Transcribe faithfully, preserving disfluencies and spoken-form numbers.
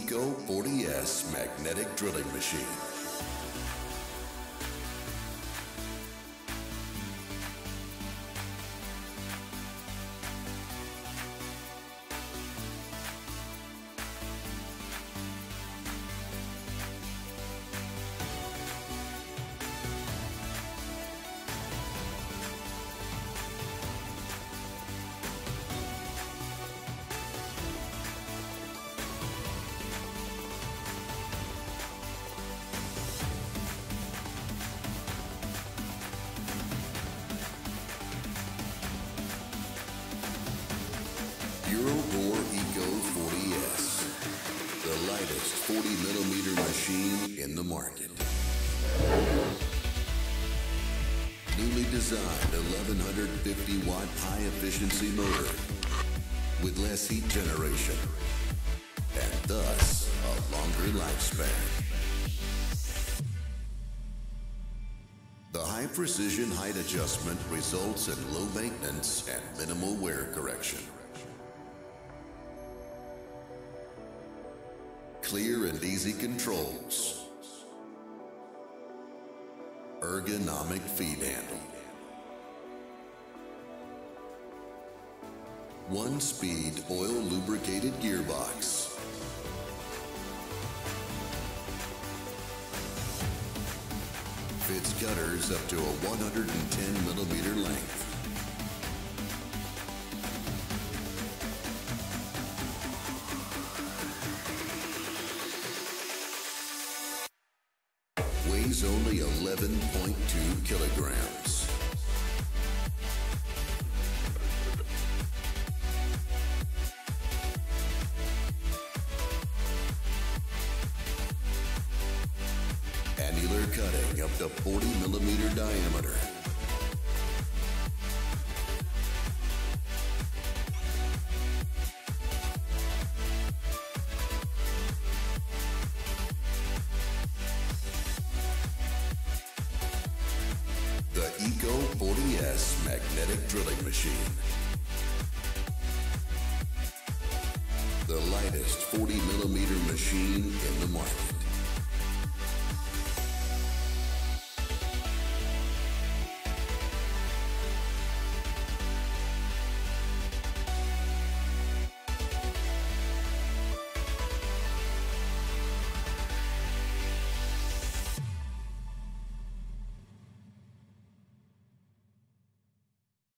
Eco forty S magnetic drilling machine. Eurobore Eco forty S, the lightest forty millimeter machine in the market. Newly designed eleven fifty watt high efficiency motor with less heat generation and thus a longer lifespan. The high precision height adjustment results in low maintenance and minimal wear correction. Clear and easy controls. Ergonomic feed handle. One-speed oil lubricated gearbox. Fits gutters up to a one hundred ten millimeter length. Weighs only eleven point two kilograms. Annular cutting up to forty millimeter diameter. The Eco forty S magnetic drilling machine. The lightest forty millimeter machine in the market.